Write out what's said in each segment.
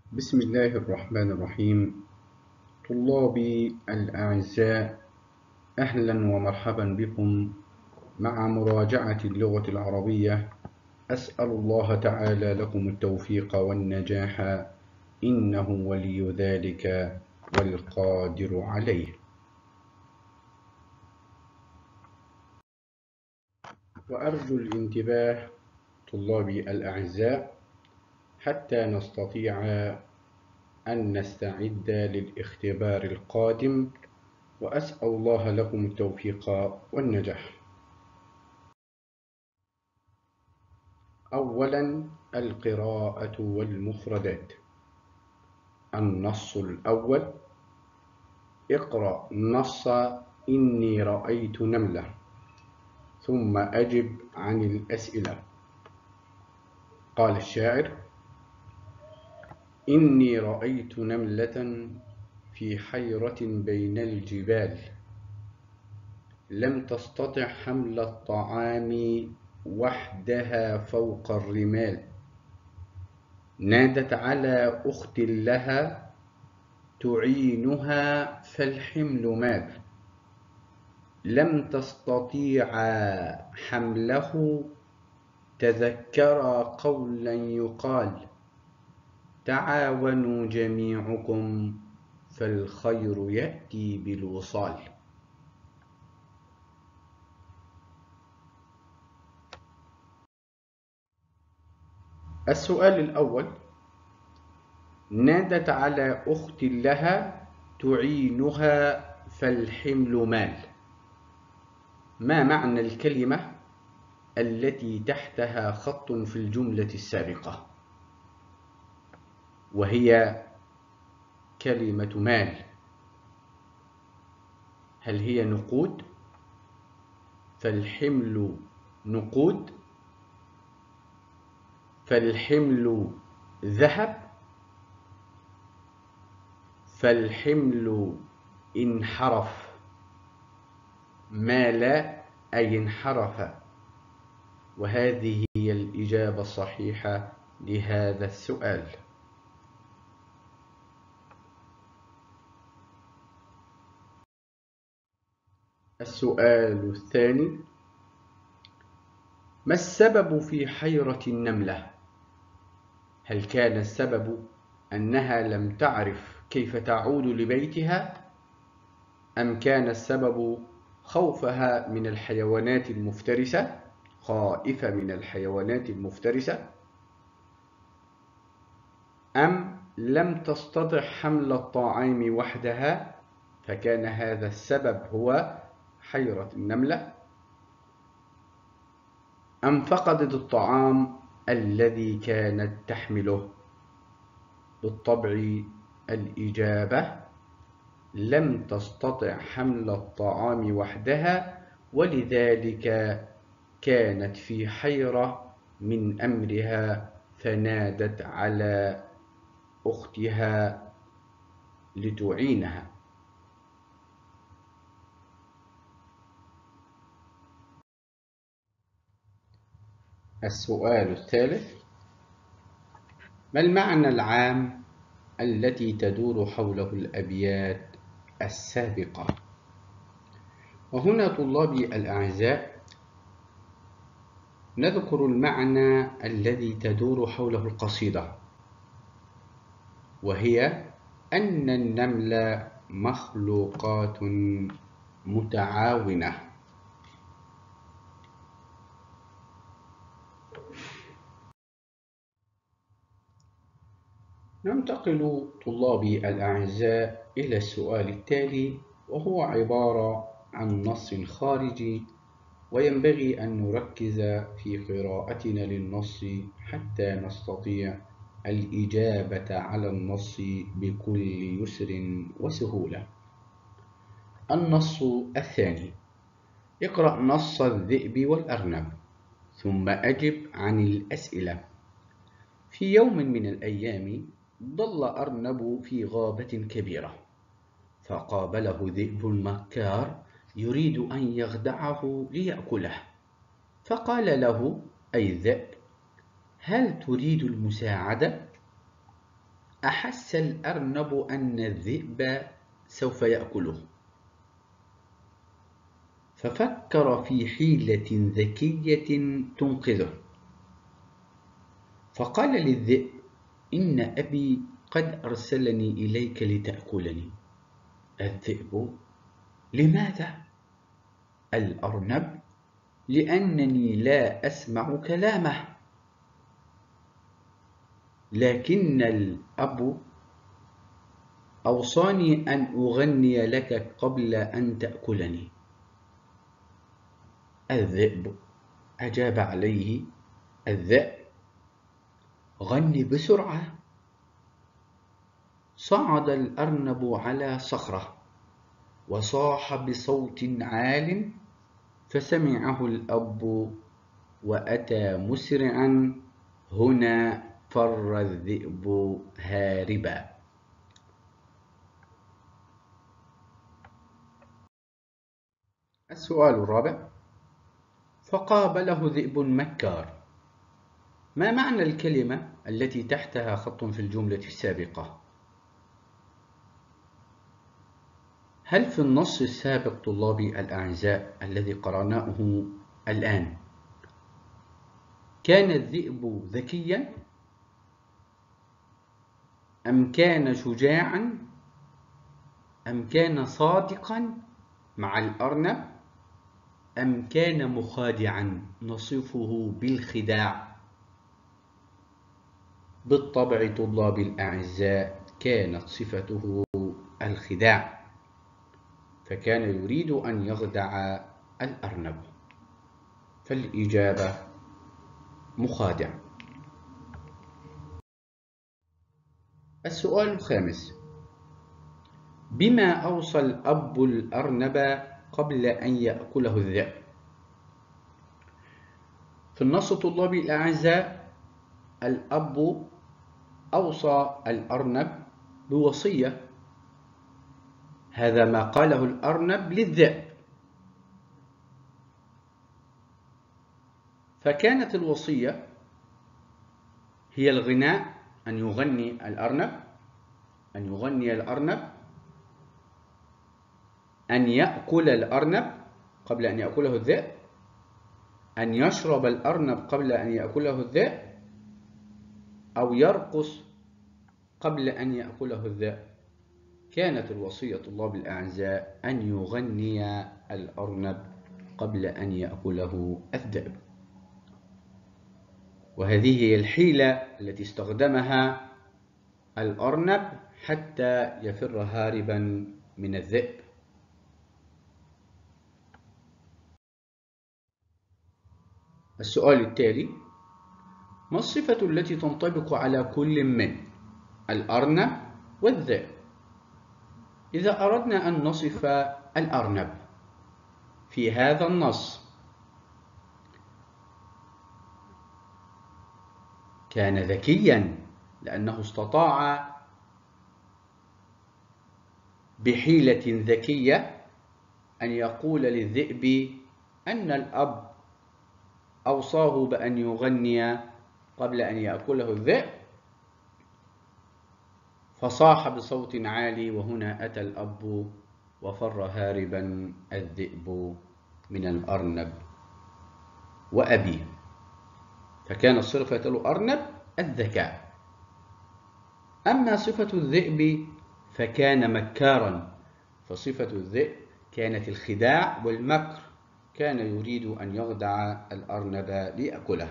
بسم الله الرحمن الرحيم. طلابي الأعزاء، أهلا ومرحبا بكم مع مراجعة اللغة العربية. أسأل الله تعالى لكم التوفيق والنجاح، إنه ولي ذلك والقادر عليه. وأرجو الانتباه طلابي الأعزاء حتى نستطيع أن نستعد للاختبار القادم، وأسأل الله لكم التوفيق والنجاح. أولاً، القراءة والمفردات. النص الأول: اقرأ نص إني رأيت نملة، ثم أجب عن الأسئلة. قال الشاعر: إني رأيت نملة في حيرة بين الجبال، لم تستطع حمل الطعام وحدها فوق الرمال، نادت على أخت لها تعينها فالحمل مات، لم تستطيعا حمله، تذكرا قولا يقال: تعاونوا جميعكم فالخير يأتي بالوصال. السؤال الأول: نادت على أخت لها تعينها فالحمل مال. ما معنى الكلمة التي تحتها خط في الجملة السابقة، وهي كلمة مال؟ هل هي نقود؟ فالحمل نقود؟ فالحمل ذهب؟ فالحمل انحرف؟ مال أي انحرف، وهذه هي الإجابة الصحيحة لهذا السؤال. السؤال الثاني: ما السبب في حيرة النملة؟ هل كان السبب أنها لم تعرف كيف تعود لبيتها، أم كان السبب خوفها من الحيوانات المفترسة، خائفة من الحيوانات المفترسة، أم لم تستطع حمل الطعام وحدها فكان هذا السبب هو حيرة النملة، أم فقدت الطعام الذي كانت تحمله؟ بالطبع الإجابة لم تستطع حمل الطعام وحدها، ولذلك كانت في حيرة من أمرها، فنادت على أختها لتعينها. السؤال الثالث: ما المعنى العام التي تدور حوله الأبيات السابقة؟ وهنا طلابي الأعزاء نذكر المعنى الذي تدور حوله القصيدة، وهي أن النمل مخلوقات متعاونة. ننتقل طلابي الأعزاء إلى السؤال التالي، وهو عبارة عن نص خارجي، وينبغي أن نركز في قراءتنا للنص حتى نستطيع الإجابة على النص بكل يسر وسهولة. النص الثاني: اقرأ نص الذئب والأرنب، ثم أجب عن الأسئلة. في يوم من الأيام ضل أرنب في غابة كبيرة، فقابله ذئب مكار يريد أن يخدعه ليأكله، فقال له: أي الذئب، هل تريد المساعدة؟ أحس الأرنب أن الذئب سوف يأكله، ففكر في حيلة ذكية تنقذه، فقال للذئب: إن أبي قد أرسلني إليك لتأكلني. الذئب: لماذا؟ الأرنب: لأنني لا أسمع كلامه، لكن الأب أوصاني أن أغني لك قبل أن تأكلني. الذئب أجاب عليه الذئب: غني بسرعة. صعد الأرنب على صخرة وصاح بصوت عال، فسمعه الأب وأتى مسرعا. هنا فر الذئب هاربا. السؤال الرابع: فقابله ذئب مكار. ما معنى الكلمة التي تحتها خط في الجملة السابقة؟ هل في النص السابق طلابي الأعزاء الذي قرأناه الآن كان الذئب ذكيا، أم كان شجاعا، أم كان صادقا مع الأرنب، أم كان مخادعا نصفه بالخداع؟ بالطبع طلابي الأعزاء كانت صفته الخداع، فكان يريد أن يخدع الأرنب، فالإجابة مخادع. السؤال الخامس: بما أوصى الأب الأرنب قبل أن يأكله الذئب؟ في النص طلابي الأعزاء الأب أوصى الأرنب بوصية، هذا ما قاله الأرنب للذئب، فكانت الوصية هي الغناء، أن يغني الأرنب، أن يأكل الأرنب قبل أن يأكله الذئب، أن يشرب الأرنب قبل أن يأكله الذئب، أو يرقص قبل أن يأكله الذئب. كانت الوصية طلاب الأعزاء أن يغني الأرنب قبل أن يأكله الذئب، وهذه هي الحيلة التي استخدمها الأرنب حتى يفر هاربا من الذئب. السؤال التالي: ما الصفة التي تنطبق على كل من الأرنب والذئب؟ إذا أردنا أن نصف الأرنب في هذا النص، كان ذكيا لأنه استطاع بحيلة ذكية أن يقول للذئب أن الأب أوصاه بأن يغني قبل أن يأكله الذئب، فصاح بصوت عالي، وهنا أتى الأب وفر هاربا الذئب من الأرنب وأبيه، فكانت صفة الأرنب الذكاء. أما صفة الذئب فكان مكارا، فصفة الذئب كانت الخداع والمكر، كان يريد أن يخدع الأرنب ليأكله.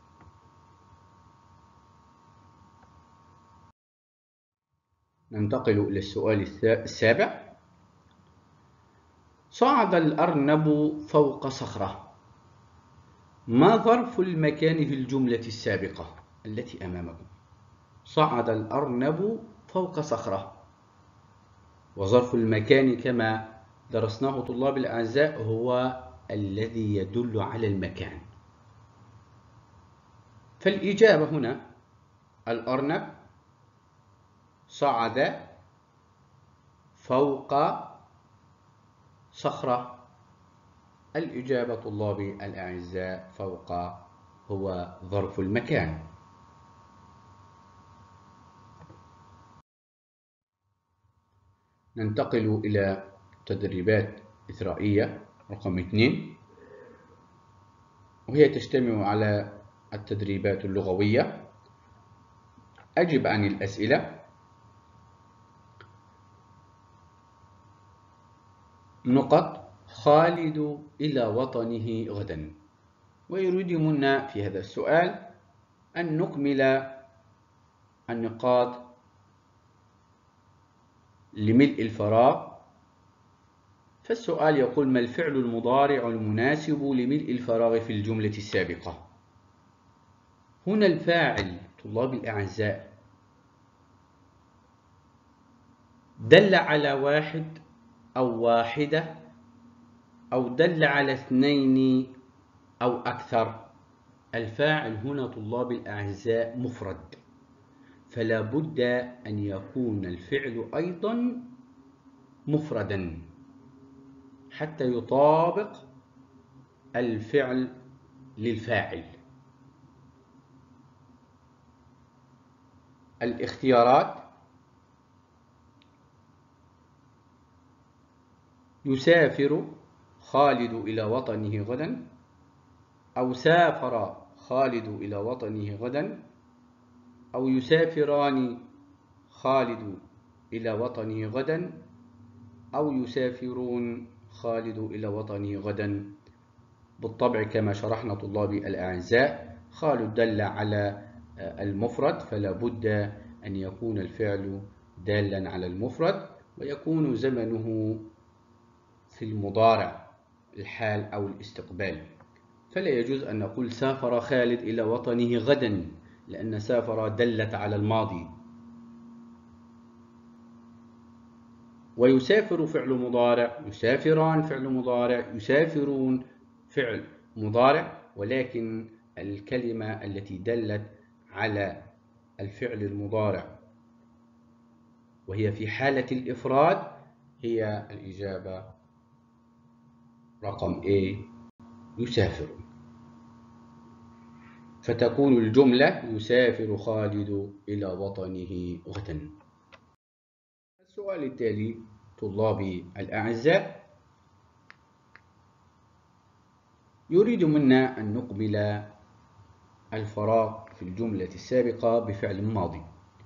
ننتقل إلى السؤال السابع: صعد الأرنب فوق صخرة. ما ظرف المكان في الجملة السابقة التي أمامكم؟ صعد الأرنب فوق صخرة، وظرف المكان كما درسناه طلاب الأعزاء هو الذي يدل على المكان، فالإجابة هنا الأرنب صعد فوق صخرة. الإجابة طلابي الأعزاء فوق هو ظرف المكان. ننتقل إلى تدريبات إثرائية رقم 2، وهي تجتمع على التدريبات اللغوية. أجب عن الأسئلة. نقط: خالد إلى وطنه غدا. ويريد منا في هذا السؤال أن نكمل النقاط لملء الفراغ. فالسؤال يقول: ما الفعل المضارع المناسب لملء الفراغ في الجملة السابقة؟ هنا الفاعل طلابي الأعزاء دل على واحد أو واحدة، أو دل على اثنين أو أكثر. الفاعل هنا طلابي الأعزاء مفرد، فلا بد أن يكون الفعل أيضا مفردا حتى يطابق الفعل للفاعل. الاختيارات: يسافر خالد إلى وطنه غدا، أو سافر خالد إلى وطنه غدا، أو يسافران خالد إلى وطنه غدا، أو يسافرون خالد إلى وطنه غدا. بالطبع كما شرحنا طلابي الأعزاء، خالد دل على المفرد، فلا بد أن يكون الفعل دالا على المفرد، ويكون زمنه في المضارع، الحال أو الاستقبال. فلا يجوز أن نقول سافر خالد إلى وطنه غدا، لأن سافر دلت على الماضي. ويسافر فعل مضارع، يسافران فعل مضارع، يسافرون فعل مضارع، ولكن الكلمة التي دلت على الفعل المضارع وهي في حالة الإفراد هي الإجابة رقم A، يسافر. فتكون الجملة: يسافر خالد إلى وطنه غدا. السؤال التالي طلابي الأعزاء يريد منا أن نكمل الفراغ في الجملة السابقة بفعل ماضي.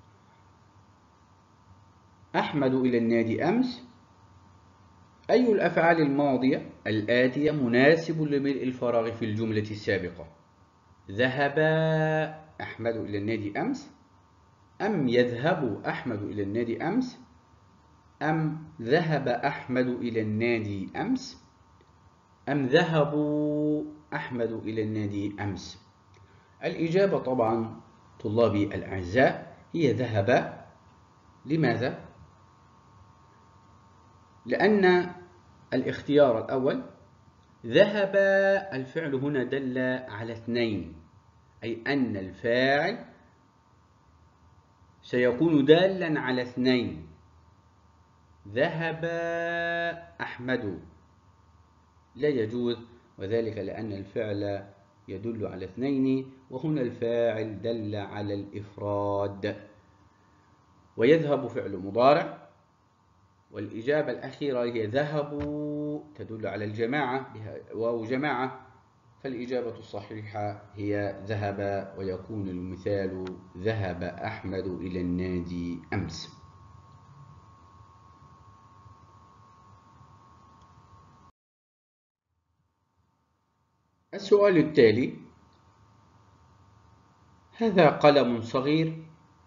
أحمد إلى النادي أمس. أي الأفعال الماضية الآتية مناسب لملء الفراغ في الجملة السابقة؟ ذهب أحمد إلى النادي أمس، أم يذهب أحمد إلى النادي أمس، أم ذهب أحمد إلى النادي أمس، أم ذهبوا أحمد إلى النادي أمس؟ الإجابة طبعا طلابي الأعزاء هي ذهب. لماذا؟ لأن الاختيار الأول ذهب، الفعل هنا دل على اثنين، أي أن الفاعل سيكون دالا على اثنين. ذهب أحمد لا يجوز، وذلك لأن الفعل يدل على اثنين، وهنا الفاعل دل على الإفراد. ويذهب فعل مضارع، والإجابة الأخيرة هي ذهبوا تدل على الجماعة بها واو جماعة، فالإجابة الصحيحة هي ذهب، ويكون المثال: ذهب أحمد إلى النادي أمس. السؤال التالي: هذا قلم صغير،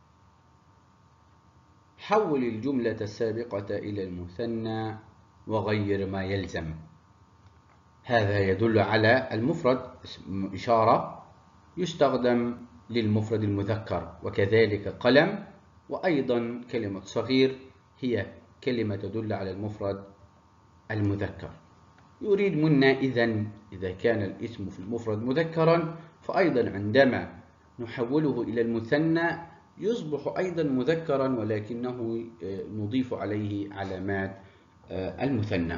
حول الجملة السابقة إلى المثنى وغير ما يلزم. هذا يدل على المفرد، اسم إشارة يستخدم للمفرد المذكر، وكذلك قلم. وأيضا كلمة صغير هي كلمة تدل على المفرد المذكر. يريد منا إذا كان الاسم في المفرد مذكرا، فأيضا عندما نحوله إلى المثنى يصبح أيضا مذكرا، ولكنه نضيف عليه علامات المثنى.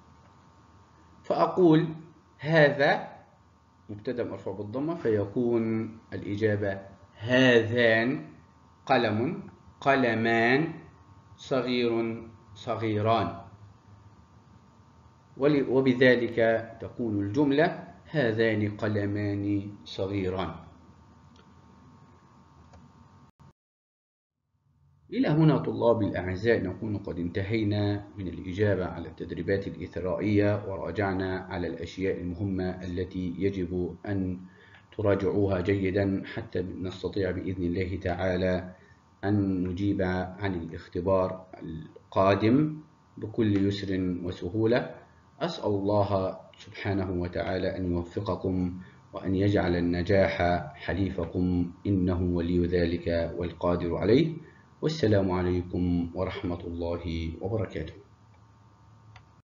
فأقول هذا مبتدأ مرفوع بالضمة، فيكون الإجابة هذان، قلم، قلمان، صغير، صغيران، وبذلك تكون الجملة هذان قلمان صغيران. إلى هنا طلابي الأعزاء نكون قد انتهينا من الإجابة على التدريبات الإثرائية، وراجعنا على الأشياء المهمة التي يجب أن تراجعوها جيدا حتى نستطيع بإذن الله تعالى أن نجيب عن الاختبار القادم بكل يسر وسهولة. أسأل الله سبحانه وتعالى أن يوفقكم وأن يجعل النجاح حليفكم، إنه ولي ذلك والقادر عليه. والسلام عليكم ورحمة الله وبركاته.